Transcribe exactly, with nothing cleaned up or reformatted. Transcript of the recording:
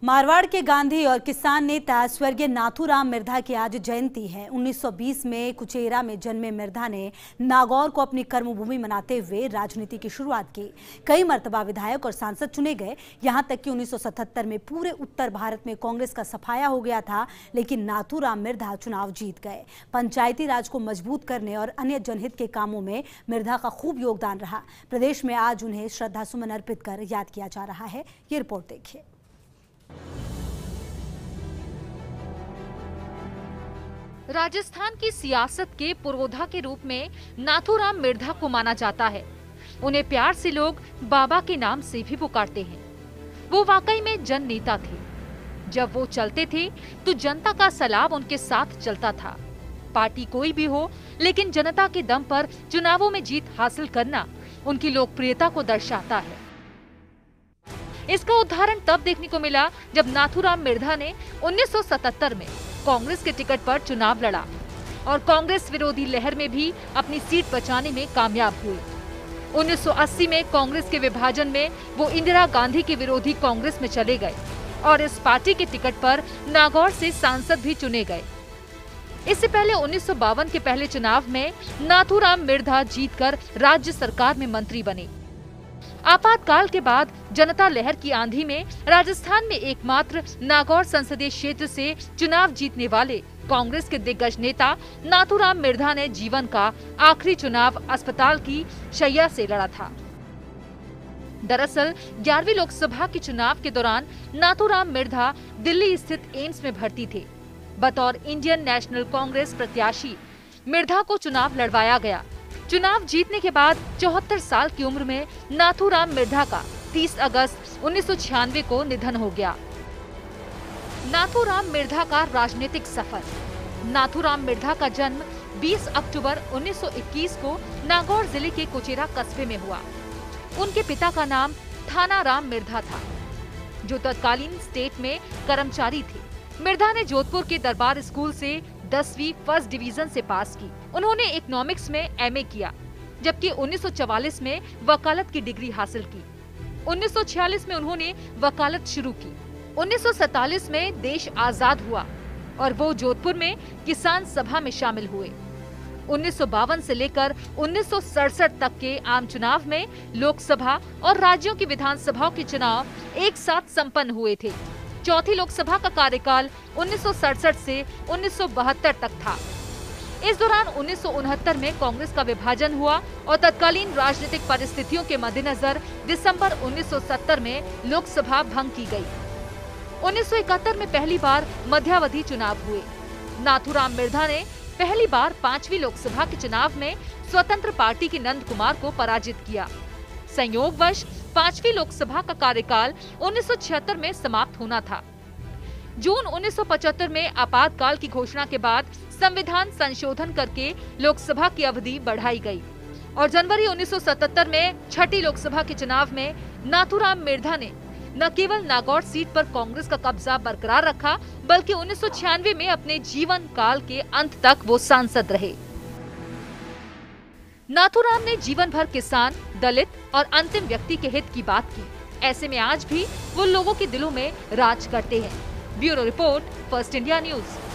मारवाड़ के गांधी और किसान नेता स्वर्गीय नाथूराम मिर्धा की आज जयंती है। उन्नीस सौ बीस में कुचेरा में जन्मे मिर्धा ने नागौर को अपनी कर्मभूमि बनाते हुए राजनीति की शुरुआत की। कई मर्तबा विधायक और सांसद चुने गए। यहां तक कि उन्नीस सौ सतहत्तर में पूरे उत्तर भारत में कांग्रेस का सफाया हो गया था, लेकिन नाथूराम मिर्धा चुनाव जीत गए। पंचायती राज को मजबूत करने और अन्य जनहित के कामों में मिर्धा का खूब योगदान रहा। प्रदेश में आज उन्हें श्रद्धा सुमन अर्पित कर याद किया जा रहा है। ये रिपोर्ट देखिए। राजस्थान की सियासत के पुरोधा के रूप में नाथूराम मिर्धा को माना जाता है। उन्हें प्यार से लोग बाबा के नाम से भी पुकारते हैं। वो वाकई में जन नेता थे। जब वो चलते थे तो जनता का सलाब उनके साथ चलता था। पार्टी कोई भी हो, लेकिन जनता के दम पर चुनावों में जीत हासिल करना उनकी लोकप्रियता को दर्शाता है। इसका उदाहरण तब देखने को मिला जब नाथूराम मिर्धा ने उन्नीस सौ सतहत्तर में कांग्रेस के टिकट पर चुनाव लड़ा और कांग्रेस विरोधी लहर में भी अपनी सीट बचाने में कामयाब हुए। उन्नीस सौ अस्सी में कांग्रेस के विभाजन में वो इंदिरा गांधी के विरोधी कांग्रेस में चले गए और इस पार्टी के टिकट पर नागौर से सांसद भी चुने गए। इससे पहले उन्नीस सौ बावन के पहले चुनाव में नाथूराम मिर्धा जीतकर राज्य सरकार में मंत्री बने। आपातकाल के बाद जनता लहर की आंधी में राजस्थान में एकमात्र नागौर संसदीय क्षेत्र से चुनाव जीतने वाले कांग्रेस के दिग्गज नेता नाथूराम मिर्धा ने जीवन का आखिरी चुनाव अस्पताल की शैया से लड़ा था। दरअसल ग्यारहवीं लोकसभा के चुनाव के दौरान नाथूराम मिर्धा दिल्ली स्थित एम्स में भर्ती थे। बतौर इंडियन नेशनल कांग्रेस प्रत्याशी मिर्धा को चुनाव लड़वाया गया। चुनाव जीतने के बाद चौहत्तर साल की उम्र में नाथूराम मिर्धा का तीस अगस्त उन्नीस सौ छियानवे को निधन हो गया। नाथूराम मिर्धा का राजनीतिक सफर। नाथूराम मिर्धा का जन्म बीस अक्टूबर उन्नीस सौ इक्कीस को नागौर जिले के कुचेरा कस्बे में हुआ। उनके पिता का नाम थानाराम मिर्धा था, जो तत्कालीन स्टेट में कर्मचारी थे। मिर्धा ने जोधपुर के दरबार स्कूल से दसवीं फर्स्ट डिवीजन से पास की। उन्होंने इकोनॉमिक्स में एमए किया, जबकि उन्नीस सौ चवालीस में वकालत की डिग्री हासिल की। उन्नीस सौ छियालीस में उन्होंने वकालत शुरू की। उन्नीस सौ सैतालीस में देश आजाद हुआ और वो जोधपुर में किसान सभा में शामिल हुए। उन्नीस सौ बावन से लेकर उन्नीस सौ सड़सठ तक के आम चुनाव में लोकसभा और राज्यों की विधानसभाओं के चुनाव एक साथ संपन्न हुए थे। चौथी लोकसभा का कार्यकाल उन्नीस सौ सड़सठ से उन्नीस सौ बहत्तर तक था। इस दौरान उन्नीस सौ उनहत्तर में कांग्रेस का विभाजन हुआ और तत्कालीन राजनीतिक परिस्थितियों के मद्देनजर दिसंबर उन्नीस सौ सत्तर में लोकसभा भंग की गई। उन्नीस सौ इकहत्तर में पहली बार मध्यावधि चुनाव हुए। नाथूराम मिर्धा ने पहली बार पांचवी लोकसभा के चुनाव में स्वतंत्र पार्टी के नंद कुमार को पराजित किया। संयोगवश पांचवी लोकसभा का कार्यकाल उन्नीस सौ छिहत्तर में समाप्त होना था। जून उन्नीस सौ पचहत्तर में आपातकाल की घोषणा के बाद संविधान संशोधन करके लोकसभा की अवधि बढ़ाई गई और जनवरी उन्नीस सौ सतहत्तर में छठी लोकसभा के चुनाव में नाथूराम मिर्धा ने न केवल नागौर सीट पर कांग्रेस का कब्जा बरकरार रखा, बल्कि उन्नीस सौ छियानवे में अपने जीवन काल के अंत तक वो सांसद रहे। नाथूराम ने जीवन भर किसान, दलित और अंतिम व्यक्ति के हित की बात की। ऐसे में आज भी वो लोगों के दिलों में राज करते हैं। Bureau report, first India news.